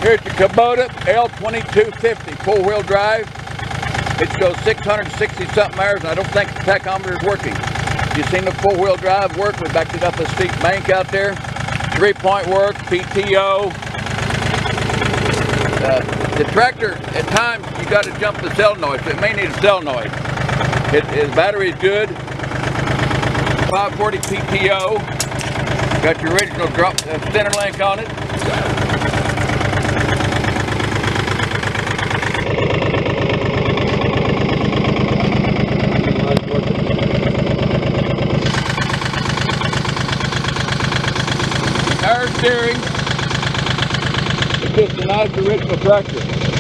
Here's the Kubota L2250 four-wheel drive. It shows 660 something hours, and I don't think the tachometer is working. You've seen the four-wheel drive work. We backed it up a steep bank out there. 3-point work, PTO. The tractor, at times, you got to jump the solenoid, so it may need a solenoid. His battery is good. 540 PTO. Got your original drop center link on it. Power steering. It's just a nice original tractor.